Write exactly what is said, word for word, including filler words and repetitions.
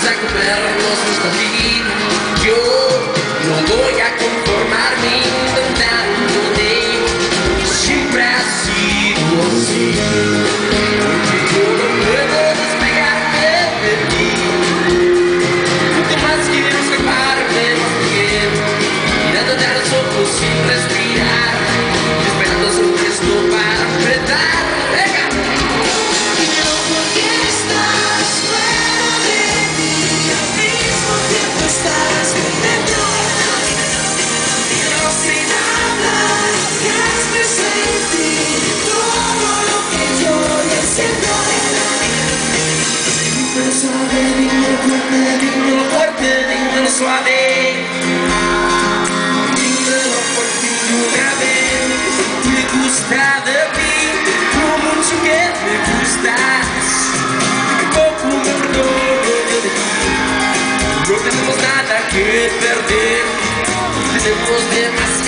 a comernos nuestro aquí. Yo no voy a conformarme intentándote. Siempre ha sido así. Porque yo no puedo despegarme de ti. Nunca más quiero escaparme más bien, mirándote a los ojos sin respirar, esperando su gesto para apretar. Venga. Pero ¿por qué estás fuera de mí? Al mismo tiempo estás dentro. Pero sin hablar, ¿qué me sentir? Todo lo que yo ya siento. Dímelo suave, dímelo fuerte, dímelo fuerte, dímelo suave. Dímelo por fin una vez. Me gusta de mí, lo mucho que me gustas. Poco me orgullo de ti. No tenemos nada que perder, tenemos demasiado.